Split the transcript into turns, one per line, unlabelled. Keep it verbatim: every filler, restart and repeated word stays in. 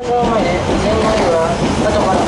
その前ね、前後には後から